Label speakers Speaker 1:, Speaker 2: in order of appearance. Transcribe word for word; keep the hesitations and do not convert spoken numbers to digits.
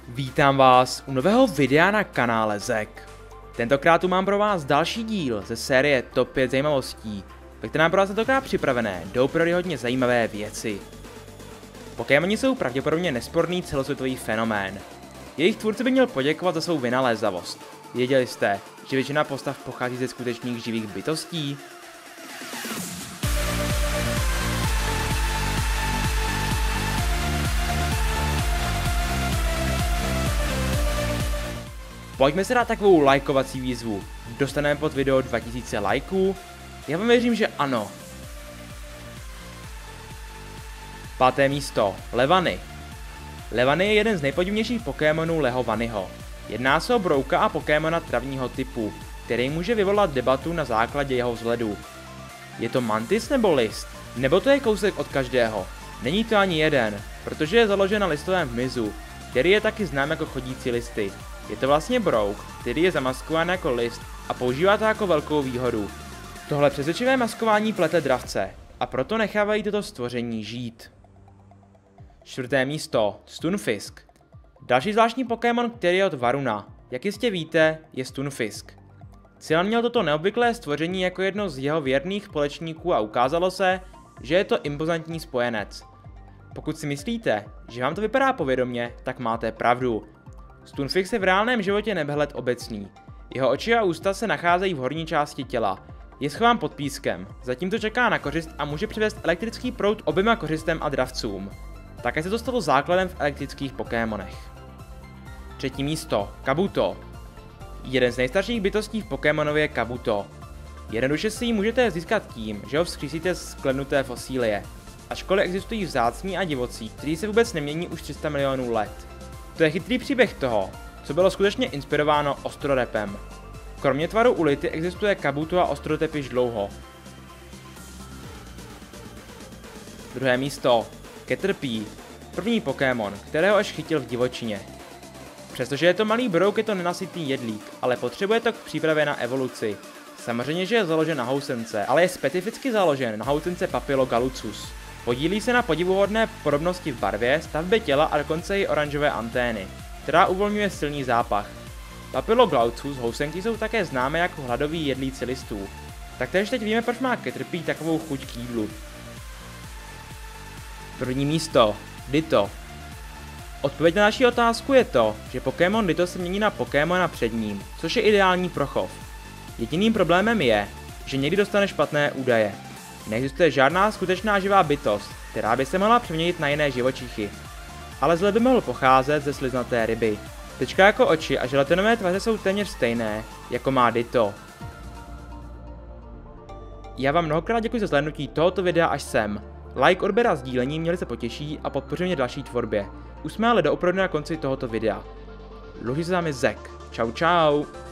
Speaker 1: Vítám vás u nového videa na kanále Zek. Tentokrát tu mám pro vás další díl ze série Top pět zajímavostí, ve kterém pro vás tentokrát připravené doopravdy hodně zajímavé věci. Pokémoni jsou pravděpodobně nesporný celosvětový fenomén. Jejich tvůrce by měl poděkovat za svou vynalézavost. Věděli jste, že většina postav pochází ze skutečných živých bytostí? Pojďme si dát takovou lajkovací výzvu. Dostaneme pod video dva tisíce lajků? Já vám věřím, že ano. Páté místo. Levany. Levany je jeden z nejpodivnějších Pokémonů Lehovanyho. Jedná se o brouka a Pokémona travního typu, který může vyvolat debatu na základě jeho vzhledu. Je to mantis nebo list? Nebo to je kousek od každého? Není to ani jeden, protože je založen na listovém hmyzu, který je taky znám jako chodící listy. Je to vlastně brouk, který je zamaskován jako list a používá to jako velkou výhodu. Tohle přesvědčivé maskování plete dravce a proto nechávají toto stvoření žít. Čtvrté místo. Stunfisk. Další zvláštní Pokémon, který je od Varuna. Jak jistě víte, je Stunfisk. Cilan měl toto neobvyklé stvoření jako jedno z jeho věrných společníků a ukázalo se, že je to impozantní spojenec. Pokud si myslíte, že vám to vypadá povědomě, tak máte pravdu. Stunfisk je v reálném životě nebehled obecný. Jeho oči a ústa se nacházejí v horní části těla. Je schován pod pískem, zatímco čeká na kořist a může přivést elektrický proud oběma kořistem a dravcům. Také se to stalo základem v elektrických Pokémonech. Třetí místo. Kabuto. Jeden z nejstarších bytostí v Pokémonově je Kabuto. Jednoduše si ji můžete získat tím, že ho vzkřísíte z sklenuté fosílie. Ačkoliv existují vzácní a divocí, kteří se vůbec nemění už tři sta milionů let. To je chytrý příběh toho, co bylo skutečně inspirováno ostrorepem. Kromě tvaru ulity existuje Kabuto a ostrorep již dlouho. Druhé místo. Caterpie. První Pokémon, kterého až chytil v divočině. Přestože je to malý brouk, je to nenasytný jedlík, ale potřebuje to k přípravě na evoluci. Samozřejmě, že je založen na housence, ale je specificky založen na housence Papillogalucus. Podílí se na podivuhodné podobnosti v barvě, stavbě těla a dokonce i oranžové antény, která uvolňuje silný zápach. Papillogalucus housenky jsou také známé jako hladoví jedlíci listů. Taktéž teď víme, proč má Caterpie takovou chuť k jídlu. První místo. Ditto. Odpověď na naši otázku je to, že Pokémon Ditto se mění na Pokémona před ním, což je ideální pro chov. Jediným problémem je, že někdy dostane špatné údaje. Neexistuje žádná skutečná živá bytost, která by se mohla přeměnit na jiné živočichy. Ale zle by mohl pocházet ze sliznaté ryby. Tečka jako oči a želatinové tvaře jsou téměř stejné, jako má Ditto. Já vám mnohokrát děkuji za zhlédnutí tohoto videa až sem. Like, odběr a sdílení měli se potěší a podpoří mě další tvorbě. Už jsme ale doopravdy na konci tohoto videa. Loučí se s vámi Zek. Čau čau.